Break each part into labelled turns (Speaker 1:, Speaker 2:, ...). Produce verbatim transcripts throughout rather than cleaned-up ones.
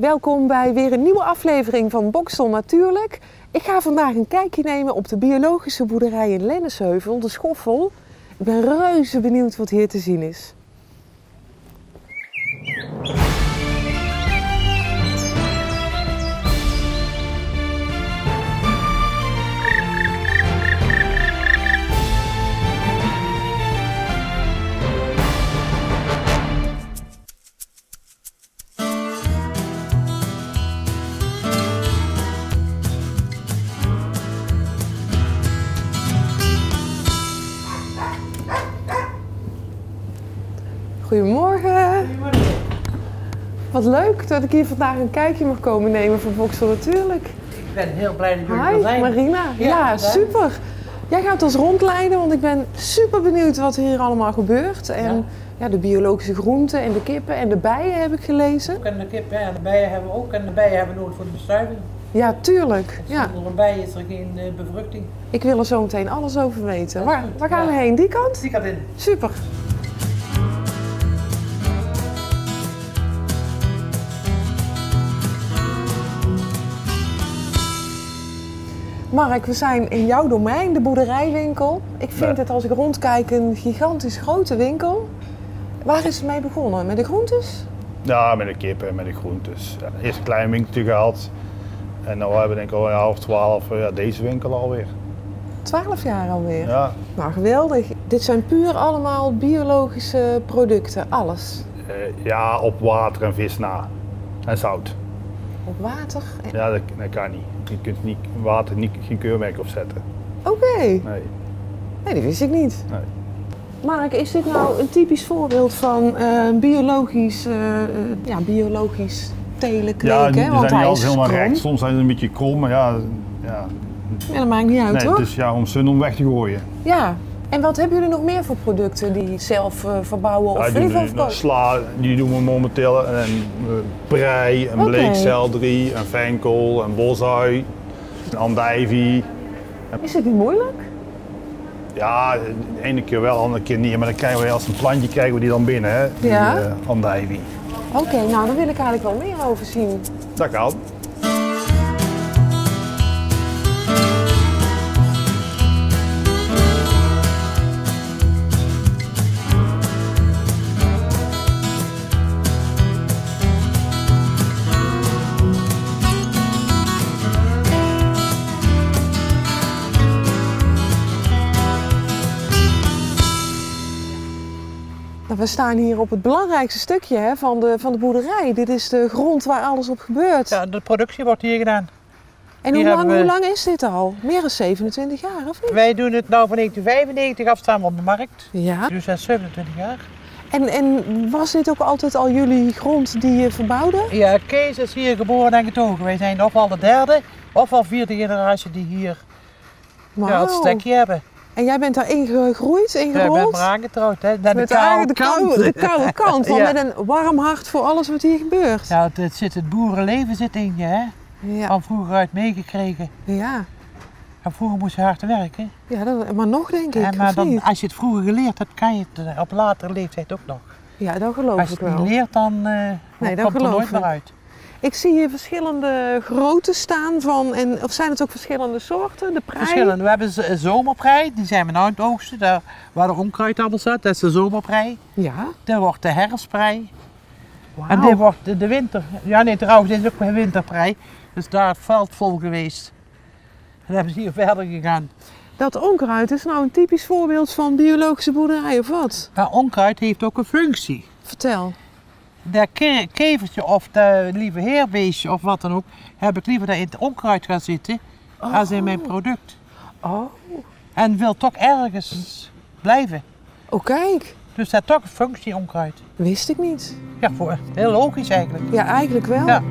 Speaker 1: Welkom bij weer een nieuwe aflevering van Boxtel Natuurlijk. Ik ga vandaag een kijkje nemen op de biologische boerderij in Lennesheuvel, de Schoffel. Ik ben reuze benieuwd wat hier te zien is. Goedemorgen.
Speaker 2: Goedemorgen.
Speaker 1: Wat leuk dat ik hier vandaag een kijkje mag komen nemen voor Boxtel Natuurlijk.
Speaker 2: Ik ben heel blij dat jullie
Speaker 1: Hi,
Speaker 2: er zijn.
Speaker 1: Marina. Ja,
Speaker 2: Ja,
Speaker 1: super. Jij gaat ons rondleiden, want ik ben super benieuwd wat hier allemaal gebeurt. En ja. Ja, de biologische groenten en de kippen en de bijen heb ik gelezen.
Speaker 2: Ook en de kippen en de bijen hebben we ook. En de bijen hebben we nodig voor de bestuiving.
Speaker 1: Ja, tuurlijk. Ja.
Speaker 2: Zonder een bij is er geen uh, bevruchting.
Speaker 1: Ik wil er zo meteen alles over weten. Waar,
Speaker 2: goed.
Speaker 1: waar gaan we
Speaker 2: Ja.
Speaker 1: heen? Die kant?
Speaker 2: Die gaat in.
Speaker 1: Super. Mark, we zijn in jouw domein, de boerderijwinkel. Ik vind
Speaker 3: Ja.
Speaker 1: het als ik rondkijk een gigantisch grote winkel. Waar is het mee begonnen? Met de groentes?
Speaker 3: Ja, met de kippen en met de groentes. Ja, eerst een klein winkeltje gehad. En nu hebben we denk ik al een jaar of twaalf ja, deze winkel alweer.
Speaker 1: Twaalf jaar alweer.
Speaker 3: Ja,
Speaker 1: Nou, geweldig. Dit zijn puur allemaal biologische producten, alles.
Speaker 3: eh, ja, op water en vis na. En zout.
Speaker 1: Op water. en-
Speaker 3: Ja, dat, dat kan niet. Je kunt niet water niet, geen keurmerk opzetten.
Speaker 1: Oké.
Speaker 3: Nee,
Speaker 1: Nee, dat wist ik niet.
Speaker 3: nee.
Speaker 1: Mark, is dit nou een typisch voorbeeld van eh, biologisch, eh, eh, ja, biologisch telen kweken?
Speaker 3: Ja, die
Speaker 1: hè? Want
Speaker 3: zijn niet
Speaker 1: hij
Speaker 3: altijd
Speaker 1: is
Speaker 3: helemaal
Speaker 1: krom.
Speaker 3: recht. Soms zijn ze een beetje krom, maar ja, ja.
Speaker 1: Ja, dat maakt niet uit,
Speaker 3: Nee,
Speaker 1: hoor.
Speaker 3: het is ja, om sun om weg te gooien.
Speaker 1: Ja. En wat hebben jullie nog meer voor producten die zelf eh, verbouwen of
Speaker 3: Ja,
Speaker 1: in
Speaker 3: die,
Speaker 1: ieder
Speaker 3: doen
Speaker 1: geval
Speaker 3: we-
Speaker 1: verkopen?
Speaker 3: sla, die doen we momenteel. En uh, prei, een
Speaker 1: Oké.
Speaker 3: bleekselderie, een venkel, een bosui, een andijvie.
Speaker 1: Is het niet moeilijk?
Speaker 3: Ja, de ene keer wel, de andere keer niet. Maar dan krijgen we als een plantje krijgen we die dan binnen, hè? Die
Speaker 1: Ja.
Speaker 3: uh, andijvie.
Speaker 1: Oké, nou daar wil ik eigenlijk wel meer over zien.
Speaker 3: Dat kan.
Speaker 1: Nou, we staan hier op het belangrijkste stukje hè, van, de, van de boerderij. Dit is de grond waar alles op gebeurt.
Speaker 2: Ja, de productie wordt hier gedaan.
Speaker 1: En hoe
Speaker 2: hier
Speaker 1: lang,
Speaker 2: hebben we-
Speaker 1: hoe lang is dit al? Meer dan zevenentwintig jaar, of niet?
Speaker 2: Wij doen het nou van negentien vijfennegentig af, staan we op de markt.
Speaker 1: Ja.
Speaker 2: Dus dat is zevenentwintig jaar.
Speaker 1: En, en was dit ook altijd al jullie grond die je verbouwde?
Speaker 2: Ja, Kees is hier geboren en getogen. Wij zijn ofwel de derde, ofwel vierde generatie die hier ja, het
Speaker 1: Wauw.
Speaker 2: stekje hebben.
Speaker 1: En jij bent daarin gegroeid,
Speaker 2: Ik ben
Speaker 1: ingerold?
Speaker 2: maar aangetrouwd, hè. Naar de
Speaker 1: Met
Speaker 2: koude
Speaker 1: eigenlijk de
Speaker 2: kant.
Speaker 1: koude, de koude kant, want
Speaker 2: Ja.
Speaker 1: met een warm hart voor alles wat hier gebeurt.
Speaker 2: Ja, het, het, zit, het boerenleven zit in je, hè.
Speaker 1: Ja,
Speaker 2: Van vroeger uit meegekregen.
Speaker 1: ja.
Speaker 2: En vroeger moest je hard werken.
Speaker 1: ja dat, maar nog denk ik,
Speaker 2: En maar
Speaker 1: of
Speaker 2: dan,
Speaker 1: niet?
Speaker 2: als je het vroeger geleerd hebt, kan je het op latere leeftijd ook nog.
Speaker 1: Ja, dat geloof
Speaker 2: Als je
Speaker 1: ik
Speaker 2: het niet
Speaker 1: wel.
Speaker 2: leert, dan uh,
Speaker 1: Nee, dat
Speaker 2: komt er
Speaker 1: geloof
Speaker 2: nooit meer
Speaker 1: ik.
Speaker 2: uit.
Speaker 1: Ik zie hier verschillende grootte staan van, en, of zijn het ook verschillende soorten? De prei?
Speaker 2: Verschillende. We hebben z- een zomerprei, die zijn we nou aan het oogsten, daar, waar de onkruid allemaal staat. Dat is de zomerprei.
Speaker 1: Ja.
Speaker 2: Dit wordt de herfstprei.
Speaker 1: Wauw.
Speaker 2: En dit wordt de, de winter. Ja nee, trouwens, dit is ook een winterprei. Dus daar het veld vol geweest. En dan hebben ze hier verder gegaan.
Speaker 1: Dat onkruid is nou een typisch voorbeeld van biologische boerderij of wat?
Speaker 2: Maar onkruid heeft ook een functie.
Speaker 1: Vertel.
Speaker 2: Dat ke- kevertje of dat lieve heerbeestje of wat dan ook, heb ik liever dat in het onkruid gaan zitten als in mijn product.
Speaker 1: Oh.
Speaker 2: En wil toch ergens blijven.
Speaker 1: Oh kijk,
Speaker 2: Dus dat heeft toch een functie onkruid.
Speaker 1: wist ik niet.
Speaker 2: Ja, voor, heel logisch eigenlijk.
Speaker 1: Ja, eigenlijk wel.
Speaker 2: Ja.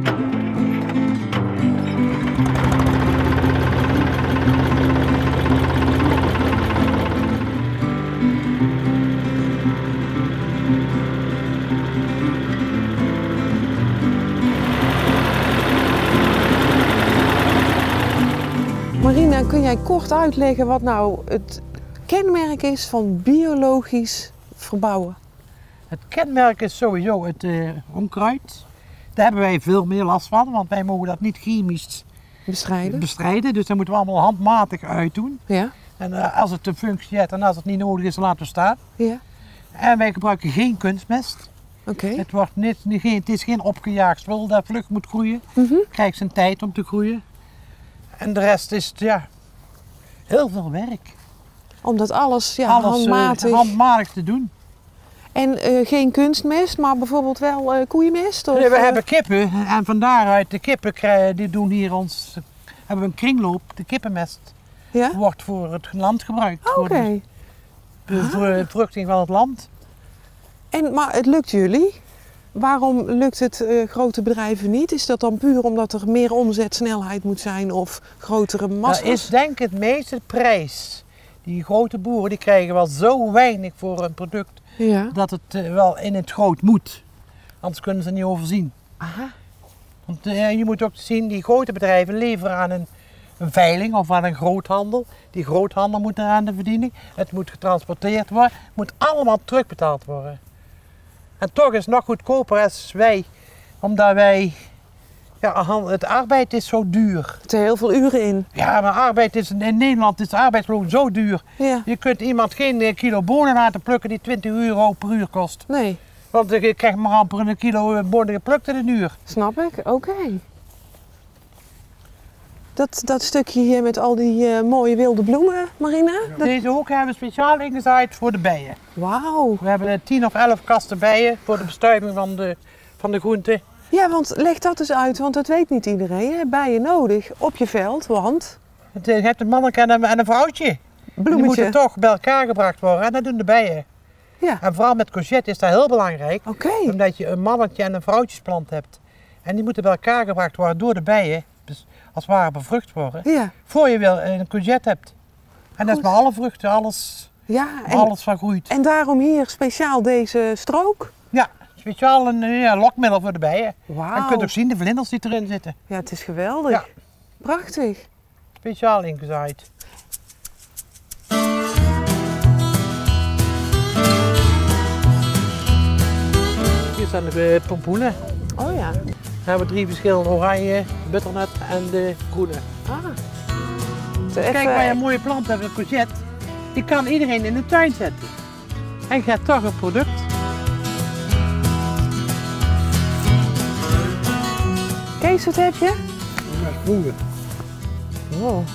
Speaker 1: Marina, kun jij kort uitleggen wat nou het kenmerk is van biologisch verbouwen?
Speaker 2: Het kenmerk is sowieso het uh, onkruid. Daar hebben wij veel meer last van, want wij mogen dat niet chemisch
Speaker 1: Bestrijden?
Speaker 2: bestrijden. Dus dat moeten we allemaal handmatig uitdoen.
Speaker 1: Ja.
Speaker 2: En uh, als het een functie heeft en als het niet nodig is, dan laten we staan.
Speaker 1: Ja.
Speaker 2: En wij gebruiken geen kunstmest.
Speaker 1: Oké.
Speaker 2: Het, wordt niet, niet, geen, het is geen opgejaagd spul dat vlug moet groeien.
Speaker 1: Mhm.
Speaker 2: Krijgt zijn tijd om te groeien. En de rest is ja, heel veel werk.
Speaker 1: Omdat alles, ja,
Speaker 2: Alles
Speaker 1: handmatig.
Speaker 2: uh, handmatig te doen.
Speaker 1: En eh, geen kunstmest, maar bijvoorbeeld wel eh, koeienmest? Of,
Speaker 2: Nee, we
Speaker 1: eh,
Speaker 2: hebben kippen en van daaruit de kippen krijgen, die doen hier ons, hebben we een kringloop. De kippenmest
Speaker 1: Ja?
Speaker 2: wordt voor het land gebruikt.
Speaker 1: Oké.
Speaker 2: Voor de bevruchting van het land.
Speaker 1: En, maar het lukt jullie. Waarom lukt het eh, grote bedrijven niet? Is dat dan puur omdat er meer omzetsnelheid moet zijn of grotere massa's?
Speaker 2: Dat is denk ik het meeste prijs. Die grote boeren die krijgen wel zo weinig voor een product
Speaker 1: Ja.
Speaker 2: dat het uh, wel in het groot moet. Anders kunnen ze niet overzien.
Speaker 1: Aha.
Speaker 2: Want uh, je moet ook zien, die grote bedrijven leveren aan een, een veiling of aan een groothandel. Die groothandel moet eraan de verdiening. Het moet getransporteerd worden. Het moet allemaal terugbetaald worden. En toch is het nog goedkoper als wij, omdat wij, ja, het arbeid is zo duur.
Speaker 1: Er zitten heel veel uren in.
Speaker 2: Ja, maar arbeid is, in Nederland is de arbeidsloon zo duur.
Speaker 1: Ja.
Speaker 2: Je kunt iemand geen kilo bonen laten plukken die twintig euro per uur kost.
Speaker 1: Nee,
Speaker 2: Want je krijgt maar amper een kilo bonen geplukt in een uur.
Speaker 1: snap ik. Oké. Dat, dat stukje hier met al die eh, mooie wilde bloemen, Marina? Dat...
Speaker 2: Deze hoek hebben we speciaal ingezaaid voor de bijen.
Speaker 1: Wauw.
Speaker 2: We hebben tien of elf kasten bijen voor de bestuiving van de, van de groenten.
Speaker 1: Ja, want leg dat eens uit, want dat weet niet iedereen. Je hebt bijen nodig op je veld, want...
Speaker 2: Het, je hebt een mannetje en een, en een vrouwtje. Die
Speaker 1: Bloemetje.
Speaker 2: moeten toch bij elkaar gebracht worden en dat doen de bijen.
Speaker 1: Ja,
Speaker 2: En vooral met courgette is dat heel belangrijk.
Speaker 1: oké.
Speaker 2: Omdat je een mannetje en een vrouwtjesplant hebt. En die moeten bij elkaar gebracht worden door de bijen. Dus als het ware bevrucht worden.
Speaker 1: Ja,
Speaker 2: Voor je wel een courgette hebt. En dat is
Speaker 1: Goed.
Speaker 2: met alle vruchten, alles,
Speaker 1: ja. En,
Speaker 2: alles van groeit.
Speaker 1: en daarom hier speciaal deze strook.
Speaker 2: Ja, speciaal een ja, lokmiddel voor de bijen. En je
Speaker 1: Wauw.
Speaker 2: kunt ook zien de vlinders die erin zitten.
Speaker 1: Ja, het is geweldig.
Speaker 2: Ja.
Speaker 1: Prachtig.
Speaker 2: Speciaal ingezaaid. Hier staan de eh, pompoenen.
Speaker 1: Oh ja.
Speaker 2: We hebben drie verschillende, oranje, butternut en de groene.
Speaker 1: Ah.
Speaker 2: Kijk, waar je een mooie plant hebt, een courgette, die kan iedereen in de tuin zetten. En je hebt toch een product.
Speaker 1: Kees, wat heb je?
Speaker 4: Ja, groene.
Speaker 1: Wow.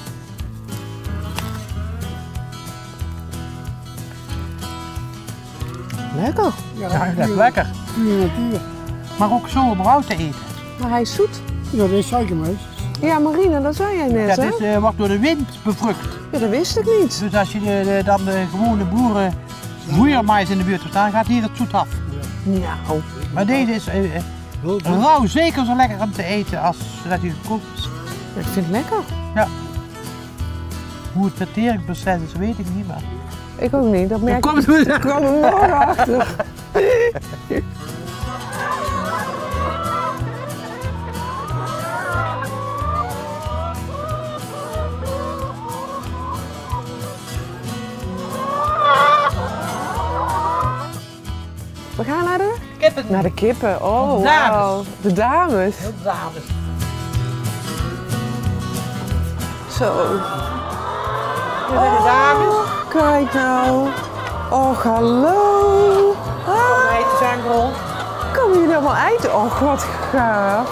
Speaker 1: Lekker.
Speaker 4: Ja,
Speaker 2: Ja, dat is
Speaker 4: puur-
Speaker 2: lekker.
Speaker 4: Puur natuur.
Speaker 2: Maar ook zo om rauw te eten.
Speaker 1: Maar hij is zoet.
Speaker 4: Ja, dat is suikermeis.
Speaker 1: Ja, Marina, dat zei jij net,
Speaker 2: Dat
Speaker 1: hè?
Speaker 2: is, eh, wordt door de wind bevrucht.
Speaker 1: Ja, dat wist ik niet.
Speaker 2: Dus als je de, de- dan de gewone boeren boeiermais in de buurt hebt staan, gaat hier het zoet af.
Speaker 1: Nou,
Speaker 2: Maar deze is eh, eh,
Speaker 4: Heel
Speaker 2: rauw zeker zo lekker om te eten als dat hij gekookt is.
Speaker 1: ik vind het lekker.
Speaker 2: Hoe het verteringsproces is, weet ik niet, maar...
Speaker 1: Ik ook niet, dat merk
Speaker 2: Dan
Speaker 1: ik.
Speaker 2: komt het
Speaker 1: Ik kwam er morgen achter. We gaan naar de,
Speaker 2: Kippen.
Speaker 1: naar de kippen. Oh,
Speaker 2: De dames.
Speaker 1: wauw. De dames.
Speaker 2: Heel dames.
Speaker 1: Zo.
Speaker 2: Dit zijn de dames.
Speaker 1: Kijk nou. Och, hallo. Ah,
Speaker 2: Meisjes zijn rond.
Speaker 1: komen jullie allemaal uit? Och, wat gaaf.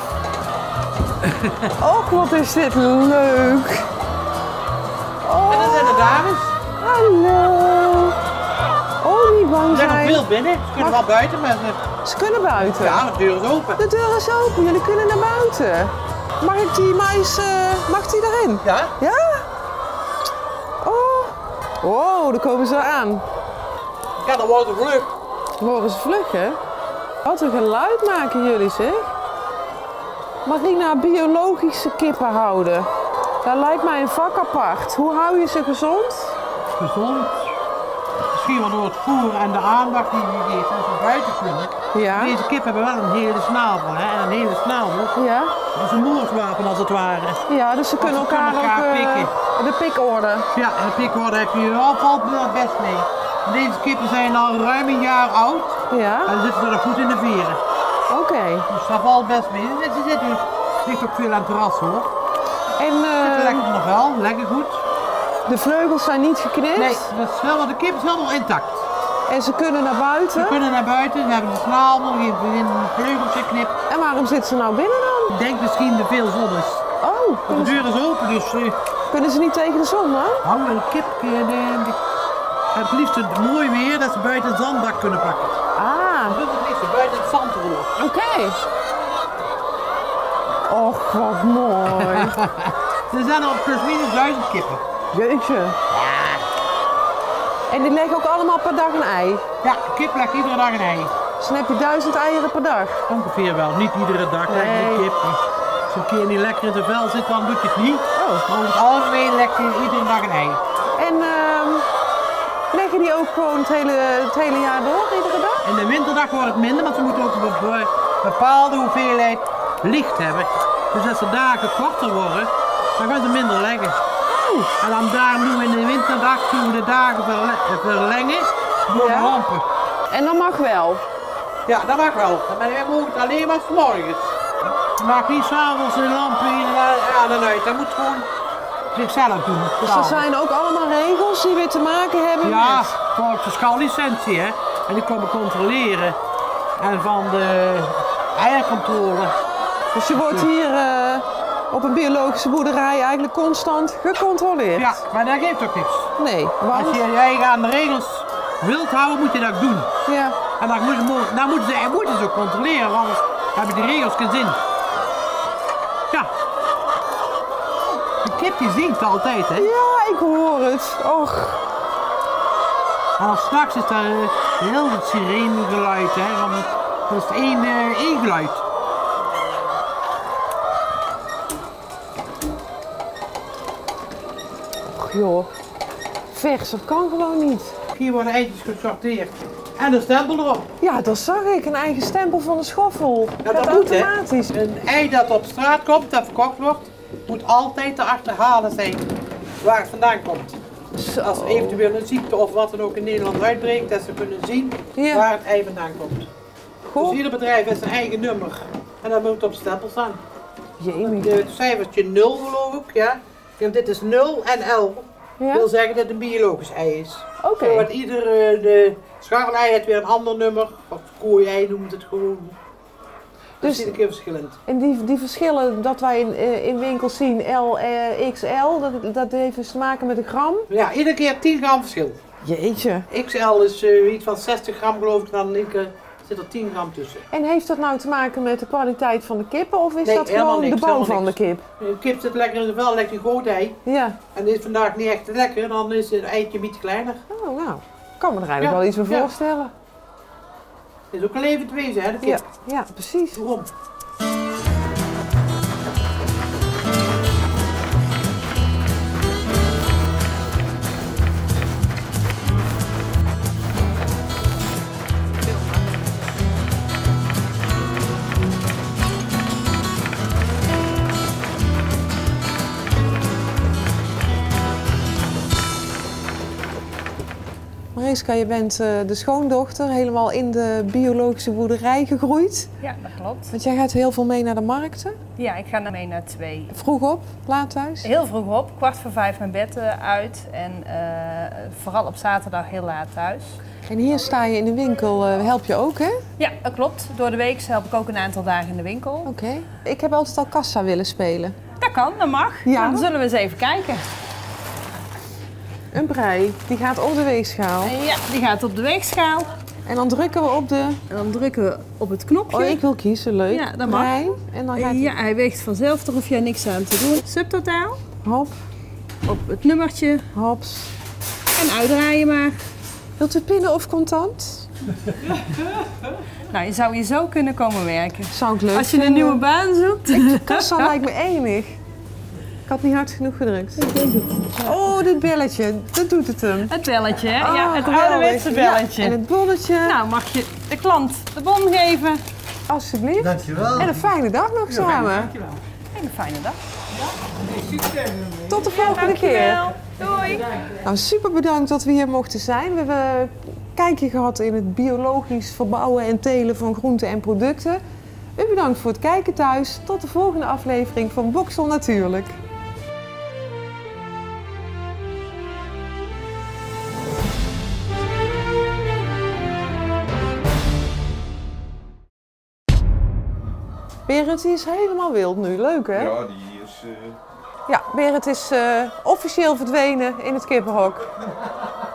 Speaker 1: Och, wat is dit leuk. Oh,
Speaker 2: En dat zijn de dames.
Speaker 1: hallo. Oh, niet bang
Speaker 2: Er zijn nog
Speaker 1: zijn.
Speaker 2: veel binnen. Ze kunnen wel buiten, maar ze...
Speaker 1: Ze kunnen buiten.
Speaker 2: ja, de deur is open.
Speaker 1: De deur is open, jullie kunnen naar buiten. Mag ik die mais, eh, mag die erin?
Speaker 2: Ja?
Speaker 1: Ja? Oh. Wow, daar komen ze aan.
Speaker 2: Ja, dan wordt het vlug.
Speaker 1: Horen ze vlug, hè? Wat een geluid maken jullie, zeg. Marina, biologische kippen houden. Dat lijkt mij een vak apart. Hoe hou je ze gezond?
Speaker 2: Gezond. Misschien wel door het voer en de aandacht die je geeft als ze buiten kunnen.
Speaker 1: Ja.
Speaker 2: Deze kippen hebben wel een hele snavel, hè? En een hele snavel.
Speaker 1: Ja?
Speaker 2: Dat is een moordwapen als het ware.
Speaker 1: Ja, dus ze kunnen
Speaker 2: ze kunnen
Speaker 1: elkaar,
Speaker 2: elkaar
Speaker 1: ook eh,
Speaker 2: pikken.
Speaker 1: de pikorde.
Speaker 2: Ja, en de pikorde heb je al valt er best mee. Deze kippen zijn al ruim een jaar oud
Speaker 1: Ja?
Speaker 2: en zitten er een voet in de veren.
Speaker 1: Oké. Okay.
Speaker 2: Dus dat valt best mee. Ze zit nu, ligt ook veel aan het terras hoor.
Speaker 1: En
Speaker 2: uh, lekker nog wel, lekker goed.
Speaker 1: De vleugels zijn niet geknipt?
Speaker 2: Nee, dat is wel, want de kip is helemaal intact.
Speaker 1: En ze kunnen naar buiten?
Speaker 2: Ze kunnen naar buiten, ze hebben de snavel, in de vleugels geknipt.
Speaker 1: En waarom zit ze nou binnen dan?
Speaker 2: Ik denk misschien de veel zon is.
Speaker 1: Oh.
Speaker 2: De deur is open, dus... Uh,
Speaker 1: kunnen ze niet tegen de zon dan?
Speaker 2: Hou een kip, uh, de, de, het liefst het mooi weer dat ze buiten het zandbak kunnen pakken.
Speaker 1: Ah.
Speaker 2: Dat is het liefst, buiten het zand rollen.
Speaker 1: Oké. Okay. Och, wat mooi.
Speaker 2: Er zijn al plus minus duizend kippen.
Speaker 1: Jeetje.
Speaker 2: Ja.
Speaker 1: En die leggen ook allemaal per dag een ei?
Speaker 2: Ja, een kip legt iedere dag een ei.
Speaker 1: Dus dan heb je duizend eieren per dag?
Speaker 2: Ongeveer wel, niet iedere dag legt nee. een kip. Als je een keer niet lekker in zijn vel zit, dan doe je het niet. Oh. Maar over het algemeen legt je iedere dag een ei.
Speaker 1: En uh, leggen die ook gewoon het hele, het hele jaar door, iedere dag?
Speaker 2: In de winterdag wordt het minder, want ze moeten ook een bepaalde hoeveelheid licht hebben. Dus als de dagen korter worden, dan gaan ze minder leggen. Oh. En dan daarom doen we in de winterdag doen we de dagen verlengen door ja. de lampen.
Speaker 1: En dat mag wel?
Speaker 2: Ja, dat mag wel. Maar wij mogen het alleen maar 's morgens. Je mag niet s'avonds de lampen in aan en uit. Dat moet gewoon zichzelf doen.
Speaker 1: Dus er zijn ook allemaal regels die weer te maken hebben
Speaker 2: ja,
Speaker 1: met...
Speaker 2: Ja, volgens de schaallicentie hè. En die komen controleren. En van de eiercontrole.
Speaker 1: Dus je wordt hier uh, op een biologische boerderij eigenlijk constant gecontroleerd?
Speaker 2: Ja, maar dat geeft ook niks.
Speaker 1: Nee, want...
Speaker 2: Als je je eigen aan de regels wilt houden, moet je dat doen.
Speaker 1: Ja.
Speaker 2: En dan moeten, dan moeten, ze, moeten ze ook controleren, want anders hebben die regels geen zin. Ja. De kip die zingt altijd, hè?
Speaker 1: Ja, ik hoor het. Och.
Speaker 2: En dan straks is daar uh, heel het sirenegeluid, hè? Want het, dat is één, uh, één geluid.
Speaker 1: Och joh, vers, dat kan gewoon niet.
Speaker 2: Hier worden eitjes gesorteerd. En een stempel erop.
Speaker 1: Ja, dat zag ik. Een eigen stempel van de schoffel.
Speaker 2: Ja, dat, dat moet, automatisch. Hè? Een ei dat op straat komt en verkocht wordt, moet altijd te achterhalen zijn waar het vandaan komt. Zo. Als eventueel een ziekte of wat dan ook in Nederland uitbreekt, dat ze kunnen zien ja. waar het ei vandaan komt. Goh. Dus ieder bedrijf heeft zijn eigen nummer en dat moet op de stempel staan.
Speaker 1: Jemig.
Speaker 2: Het cijfertje nul geloof ik, ja. En dit is nul en L. Dat ja? wil zeggen dat het een biologisch ei is.
Speaker 1: Oké. Okay.
Speaker 2: Wordt ieder de scharrelei heeft weer een ander nummer, of kooi-ei noemt het gewoon. Dus dat is iedere keer verschillend.
Speaker 1: En die, die verschillen dat wij in, in winkels zien, L, eh, X L, dat, dat heeft dus te maken met de gram?
Speaker 2: Ja, iedere keer tien gram verschil.
Speaker 1: Jeetje.
Speaker 2: X L is uh, iets van zestig gram geloof ik, dan uh, zit er tien gram tussen.
Speaker 1: En heeft dat nou te maken met de kwaliteit van de kippen of is
Speaker 2: nee,
Speaker 1: dat gewoon
Speaker 2: niks,
Speaker 1: de bouw van niks. de kip?
Speaker 2: De kip zit lekker in de vel, legt een groot ei.
Speaker 1: Ja.
Speaker 2: En is vandaag niet echt lekker, dan is het eitje een beetje kleiner.
Speaker 1: Oh, nou, ik kan me er eigenlijk ja. wel iets bij voorstellen. Ja.
Speaker 2: Het is ook een levend wezen, hè, de kip.
Speaker 1: Ja, ja precies.
Speaker 2: Waarom?
Speaker 1: Mariska, je bent uh, de schoondochter, helemaal in de biologische boerderij gegroeid.
Speaker 5: Ja, dat klopt.
Speaker 1: Want jij gaat heel veel mee naar de markten?
Speaker 5: Ja, ik ga mee naar twee.
Speaker 1: Vroeg op, laat thuis?
Speaker 5: Heel vroeg op, kwart voor vijf mijn bed uh, uit en uh, vooral op zaterdag heel laat thuis.
Speaker 1: En hier sta je in de winkel, uh, help je ook hè?
Speaker 5: Ja, dat klopt. Door de week help ik ook een aantal dagen in de winkel.
Speaker 1: Oké. Okay. Ik heb altijd al kassa willen spelen.
Speaker 5: Dat kan, dat mag.
Speaker 1: Ja.
Speaker 5: Dan zullen we eens even kijken.
Speaker 1: Een brei, die gaat op de weegschaal.
Speaker 5: Ja, die gaat op de weegschaal.
Speaker 1: En dan drukken we op de...
Speaker 5: En dan drukken we op het knopje.
Speaker 1: Oh, ik wil kiezen, leuk.
Speaker 5: Ja, dat mag.
Speaker 1: Brei. En dan gaat
Speaker 5: ja, hij weegt vanzelf, daar hoef jij niks aan te doen. Subtotaal.
Speaker 1: Hop.
Speaker 5: Op het nummertje.
Speaker 1: Hops.
Speaker 5: En uitdraaien maar.
Speaker 1: Wilt u pinnen of contant?
Speaker 5: Nou, je zou hier zo kunnen komen werken.
Speaker 1: Zou ik leuk
Speaker 5: Als je
Speaker 1: vinden.
Speaker 5: een nieuwe baan zoekt.
Speaker 1: Ik, kassa lijkt me enig. Ik had niet hard genoeg gedrukt.
Speaker 5: Ik denk het.
Speaker 1: Ja. Oh, dit belletje, dat doet het hem.
Speaker 5: Het belletje, hè?
Speaker 1: Oh,
Speaker 5: ja, het
Speaker 1: geweldig.
Speaker 5: ouderwetse belletje.
Speaker 1: Ja, en het bonnetje.
Speaker 5: Nou, mag je de klant de bon geven?
Speaker 1: Alsjeblieft.
Speaker 2: Dankjewel.
Speaker 1: En een fijne dag nog samen.
Speaker 5: Ja, dankjewel. En een fijne dag.
Speaker 1: Tot de volgende
Speaker 5: dankjewel.
Speaker 1: keer.
Speaker 5: Doei.
Speaker 1: Nou, super bedankt dat we hier mochten zijn. We hebben een kijkje gehad in het biologisch verbouwen en telen van groenten en producten. U bedankt voor het kijken thuis. Tot de volgende aflevering van Boxel Natuurlijk. Berend, die is helemaal wild nu. Leuk, hè?
Speaker 6: Ja, die is... Uh...
Speaker 1: Ja, Berend is uh, officieel verdwenen in het kippenhok.